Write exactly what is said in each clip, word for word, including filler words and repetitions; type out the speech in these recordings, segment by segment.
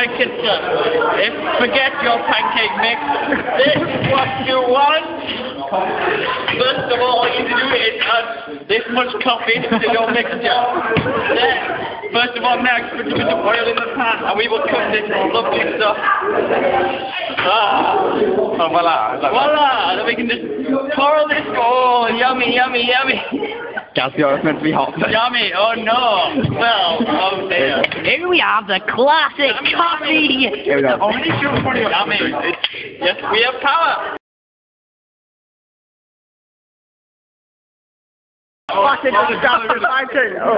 my kitchen. If forget your pancake mix, this is what you want. First of all, all you need to do is add this much coffee to your mixture. Then, first of all, next, put a bit of oil in the pan, and we will cook this lovely stuff. Ah, oh, voila. Voila! Then we can just pour all this. Oh, yummy, yummy, yummy. Gareth, it's meant to be hot. Yummy, oh no. Well, oh dear. Here we have the classic coffee. Here we go. Only shoot for you. Yummy. Yes, we have power. Classic disaster fighter. Oh.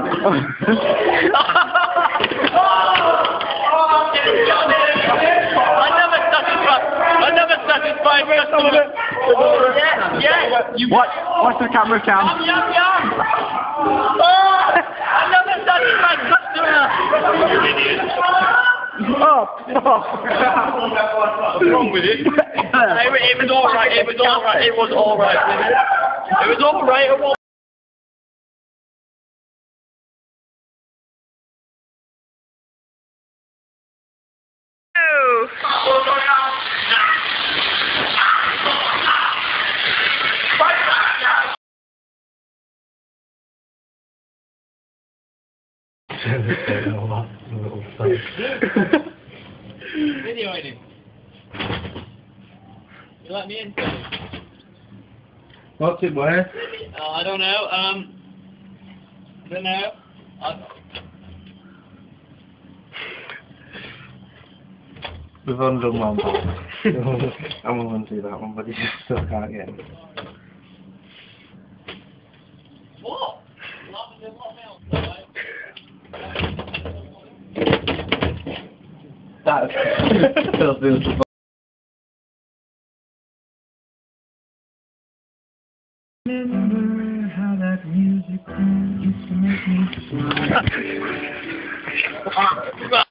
I never satisfied. I never satisfied customer. Oh, yes, yes. You Watch, watch the camera cam. Yum, yum, yum. Oh, I never satisfied customer. Oh, oh. What's wrong with it? It, it was alright. It was alright. It was alright. It was alright. It was. Videoing. You let me in? What's it worth? Uh, I don't know. Um, I don't know. I We've only done one ball. I'm going to do that one, but he just still can't get it. What? That's still beautiful. Remember how that music used to make me smile.